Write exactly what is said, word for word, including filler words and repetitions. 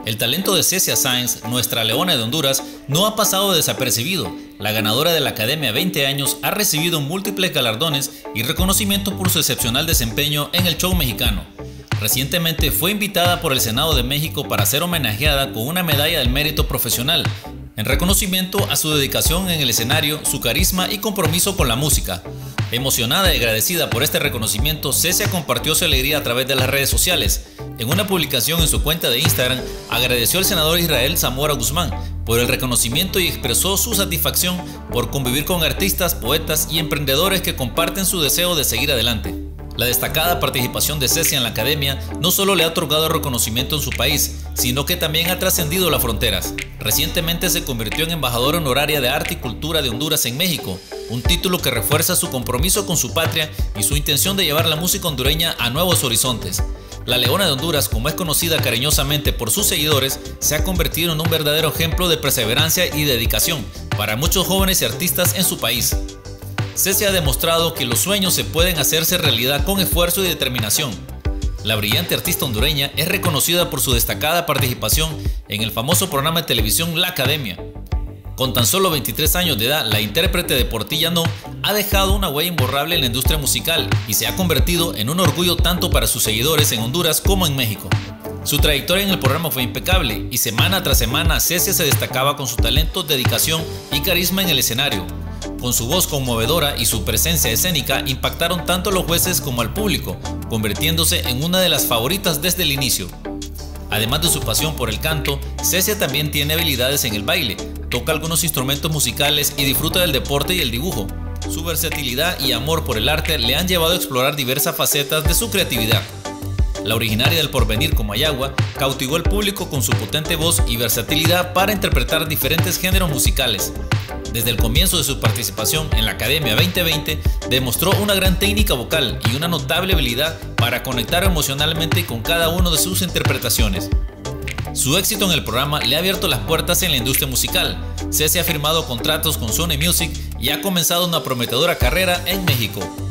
El talento de Cecia Sáenz, nuestra leona de Honduras, no ha pasado desapercibido. La ganadora de la Academia veinte años ha recibido múltiples galardones y reconocimientos por su excepcional desempeño en el show mexicano. Recientemente fue invitada por el Senado de México para ser homenajeada con una medalla del mérito profesional, en reconocimiento a su dedicación en el escenario, su carisma y compromiso con la música. Emocionada y agradecida por este reconocimiento, Cecia compartió su alegría a través de las redes sociales. En una publicación en su cuenta de Instagram, agradeció al senador Israel Zamora Guzmán por el reconocimiento y expresó su satisfacción por convivir con artistas, poetas y emprendedores que comparten su deseo de seguir adelante. La destacada participación de Cecia en la Academia no solo le ha otorgado reconocimiento en su país, sino que también ha trascendido las fronteras. Recientemente se convirtió en embajadora honoraria de Arte y Cultura de Honduras en México, un título que refuerza su compromiso con su patria y su intención de llevar la música hondureña a nuevos horizontes. La Leona de Honduras, como es conocida cariñosamente por sus seguidores, se ha convertido en un verdadero ejemplo de perseverancia y dedicación para muchos jóvenes y artistas en su país. Cecia ha demostrado que los sueños se pueden hacerse realidad con esfuerzo y determinación. La brillante artista hondureña es reconocida por su destacada participación en el famoso programa de televisión La Academia. Con tan solo veintitrés años de edad, la intérprete de Por ti ya no ha dejado una huella imborrable en la industria musical y se ha convertido en un orgullo tanto para sus seguidores en Honduras como en México. Su trayectoria en el programa fue impecable y semana tras semana Cecia se destacaba con su talento, dedicación y carisma en el escenario. Con su voz conmovedora y su presencia escénica impactaron tanto a los jueces como al público, convirtiéndose en una de las favoritas desde el inicio. Además de su pasión por el canto, Cecia también tiene habilidades en el baile, toca algunos instrumentos musicales y disfruta del deporte y el dibujo. Su versatilidad y amor por el arte le han llevado a explorar diversas facetas de su creatividad. La originaria del Porvenir, Comayagua, cautivó al público con su potente voz y versatilidad para interpretar diferentes géneros musicales. Desde el comienzo de su participación en la Academia veinte veinte, demostró una gran técnica vocal y una notable habilidad para conectar emocionalmente con cada una de sus interpretaciones. Su éxito en el programa le ha abierto las puertas en la industria musical. Cecia ha firmado contratos con Sony Music y ha comenzado una prometedora carrera en México.